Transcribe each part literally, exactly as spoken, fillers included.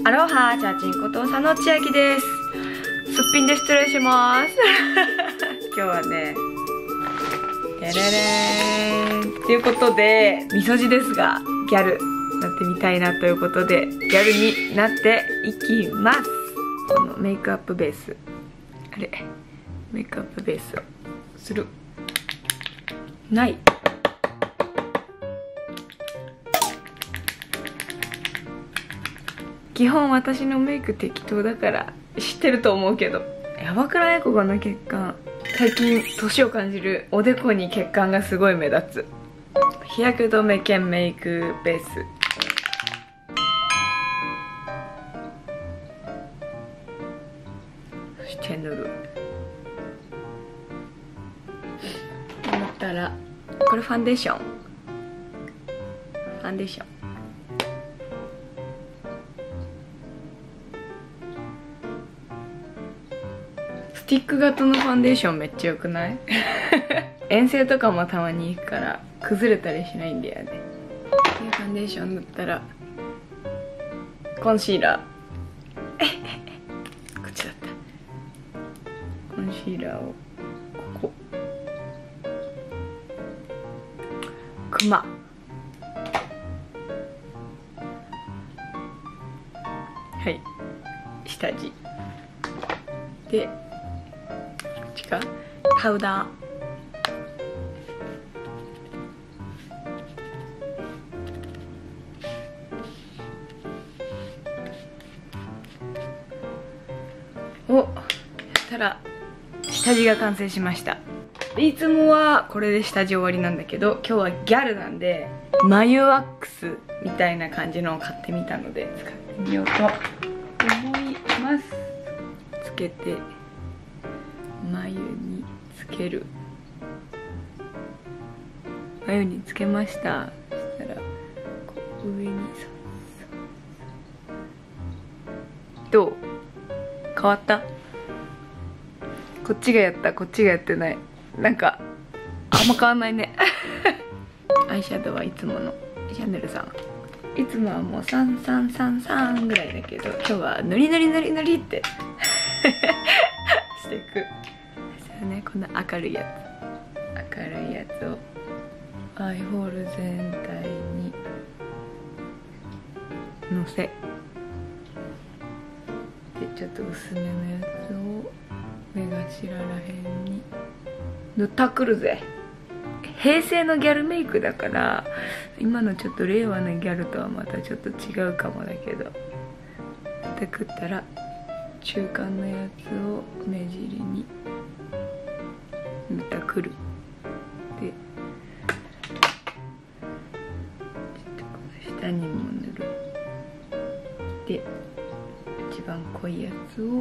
アロハ、チャーチンこと佐野千秋です。すっぴんで失礼します。今日はね、テレレーンということで、みそじですが、ギャルなってみたいなということで、ギャルになっていきます。このメイクアップベース、あれ、メイクアップベースをする。ない。基本私のメイク適当だから知ってると思うけど、やばくない？ここの血管。最近年を感じる。おでこに血管がすごい目立つ。日焼け止め兼メイクベース。そして塗る。塗ったらこれファンデーション。ファンデーション。スティック型のファンデーションめっちゃ良くない？遠征とかもたまに行くから崩れたりしないんだよね。でファンデーション塗ったらコンシーラーこっちだった。コンシーラーをここクマはい下地でパウダーおやったら下地が完成しました。いつもはこれで下地終わりなんだけど、今日はギャルなんで眉ワックスみたいな感じのを買ってみたので使ってみようと思います。つけて眉につける。眉につけました。そしたらこう上にどう変わった？こっちがやったこっちがやってない。なんかあんま変わんないね。アイシャドウはいつものシャネルさん。いつもはもうさんさんさんさんぐらいだけど、今日は塗り塗り塗り塗りってしていく。ね、この明るいやつ明るいやつをアイホール全体にのせで、ちょっと薄めのやつを目頭らへんに塗ったくるぜ。平成のギャルメイクだから今のちょっと令和のギャルとはまたちょっと違うかもだけど、塗ってくったら中間のやつを目尻に塗ったくる。でちょっとこの下にも塗る。で一番濃いやつを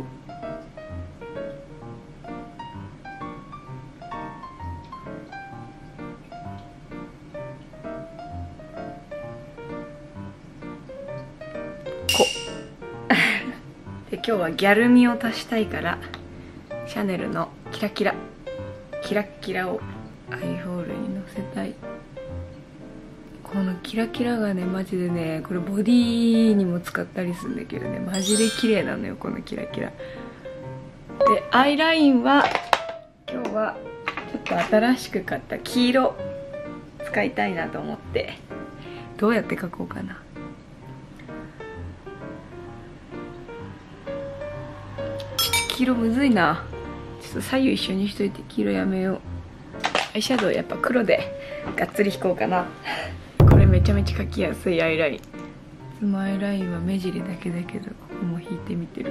こで今日はギャル味を足したいからシャネルのキラキラキラッキラをアイホールにのせたい。このキラキラがねマジでね、これボディにも使ったりするんだけどね、マジで綺麗なのよこのキラキラで。アイラインは今日はちょっと新しく買った黄色使いたいなと思って、どうやって描こうかな。ちょっと黄色むずいな。ちょっと左右一緒にしといて黄色やめよう。アイシャドウやっぱ黒でがっつり引こうかな。これめちゃめちゃ描きやすいアイライン。いつもアイラインは目尻だけだけど、ここも引いてみてる。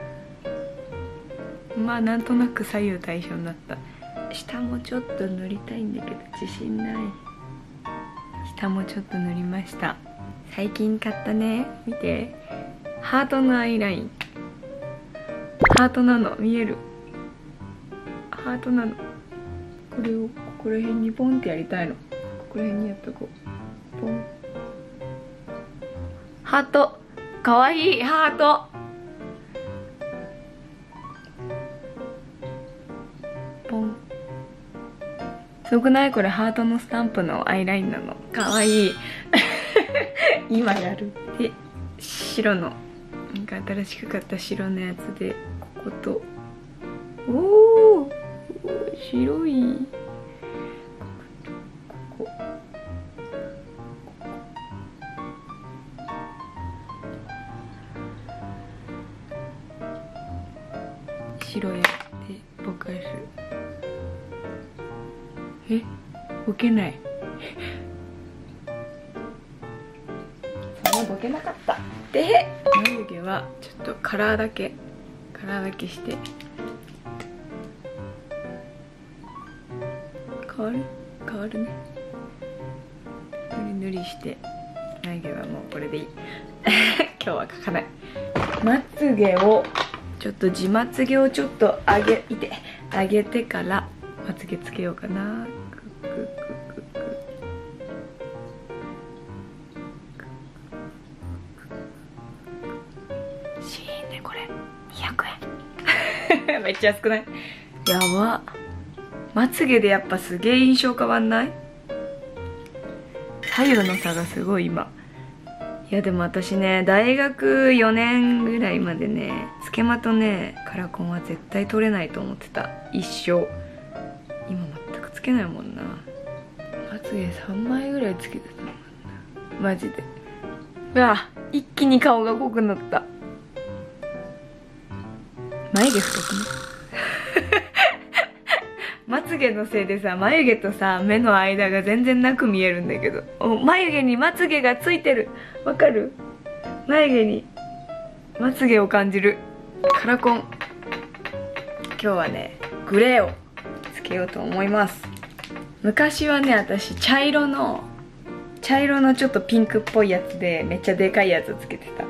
まあなんとなく左右対称になった。下もちょっと塗りたいんだけど自信ない。下もちょっと塗りました。最近買ったね、見て、ハートのアイライン。ハートなの見える？ハートなの。これをここら辺にポンってやりたいの。ここら辺にやっとこう。ポン。ハート。かわいいハート。ポン。すごくない？これハートのスタンプのアイラインなの。かわいい。今やる。で白のなんか新しく買った白のやつで、こことおお白い、ここ白やってぼかす。え、ボケないそんなボケなかった。で眉毛はちょっとカラーだけカラーだけして変わる変わるね。塗り塗りして眉毛はもうこれでいい今日は描かない。まつげをちょっと自まつげをちょっと上げいて上げてからまつげつけようかな。クククククシーンでこれにひゃくえんめっちゃ安くない？やば。まつげでやっぱすげえ印象変わんない？左右の差がすごい今。いやでも私ね、大学よねんぐらいまでね、つけまとねカラコンは絶対取れないと思ってた、一生。今全くつけないもんな。まつげさんまいぐらいつけてたもんな、マジで。うわ、一気に顔が濃くなった。眉毛太くねまつげのせいでさ、眉毛とさ目の間が全然なく見えるんだけど、お眉毛にまつげがついてる。わかる？眉毛にまつげを感じる。カラコン今日はねグレーをつけようと思います。昔はね、私茶色の茶色のちょっとピンクっぽいやつでめっちゃでかいやつつけてた。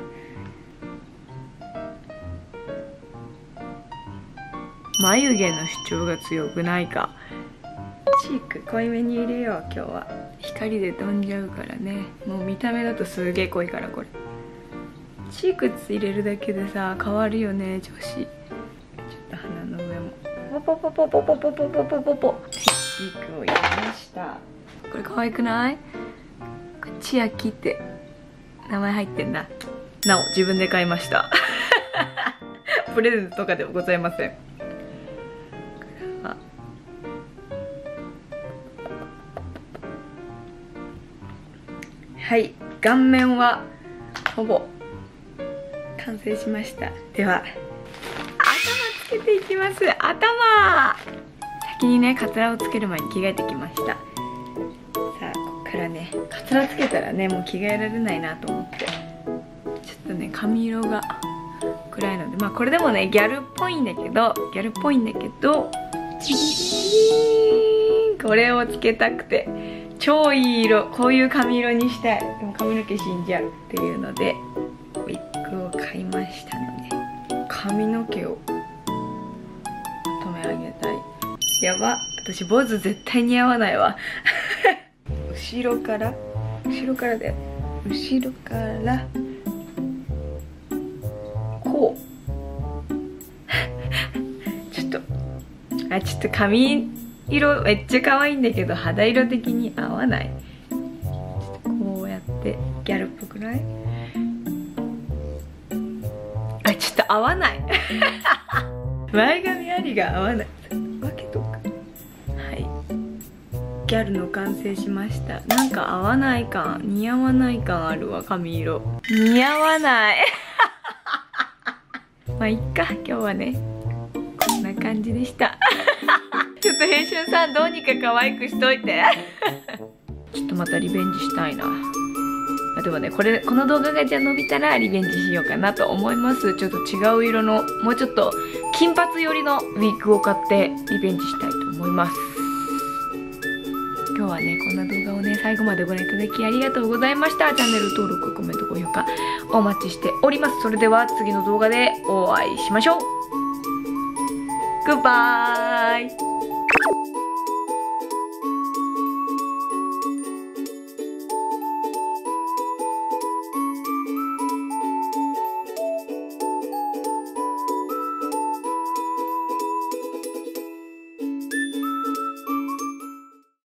眉毛の主張が強くないか。チーク濃いめに入れよう。今日は光で飛んじゃうからね。もう見た目だとすげえ濃いから。これチーク入れるだけでさ変わるよね女子。ちょっと鼻の上もポポポポポポポポポポポポチークを入れました。これ可愛くない？千秋って名前入ってんだ。なお自分で買いましたプレゼントとかではございません。はい、顔面はほぼ完成しました。では頭つけていきます。頭先にねカツラをつける前に着替えてきました。さあこっからねカツラつけたらねもう着替えられないなと思って、ちょっとね髪色が暗いので、まあこれでもねギャルっぽいんだけどギャルっぽいんだけどこれをつけたくて、超いい色、こういう髪色にしたい。でも髪の毛死んじゃうっていうのでウィッグを買いましたので、髪の毛をまとめ上げたい。やば、私坊主絶対似合わないわ後ろから後ろからだよ、後ろからこうちょっとあちょっと髪色めっちゃ可愛いんだけど肌色的に合わない。ちょっとこうやってギャルっぽくない？あちょっと合わない前髪ありが合わない。わけとかはい、ギャルの完成しました。なんか合わない感、似合わない感あるわ。髪色似合わないまあいっか、今日はねこんな感じでしたちょっと編集さんどうにか可愛くしといてちょっとまたリベンジしたいな。あでもねこれこの動画がじゃあ伸びたらリベンジしようかなと思います。ちょっと違う色のもうちょっと金髪寄りのウィッグを買ってリベンジしたいと思います。今日はねこんな動画をね最後までご覧いただきありがとうございました。チャンネル登録、コメント、高評価お待ちしております。それでは次の動画でお会いしましょう。グッバイ。